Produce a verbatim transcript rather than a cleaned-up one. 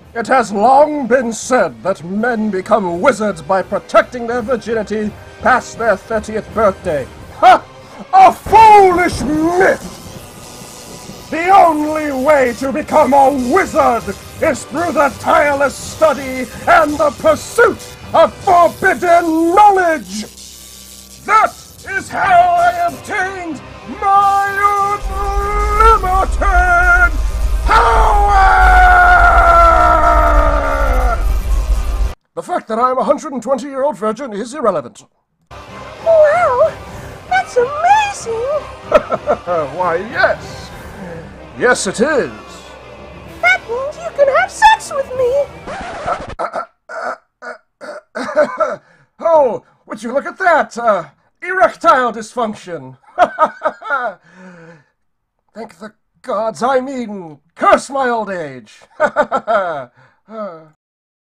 It has long been said that men become wizards by protecting their virginity past their thirtieth birthday. Ha! A foolish myth! The only way to become a wizard is through the tireless study and the pursuit of forbidden knowledge! That is how I obtained my unlimited power! The fact that I'm a one hundred twenty-year-old virgin is irrelevant. Wow! That's amazing! Why, yes! Yes, it is! That means you can have sex with me! Uh, uh, uh, uh, oh, would you look at that? Uh, erectile dysfunction! Thank the gods, I mean, curse my old age!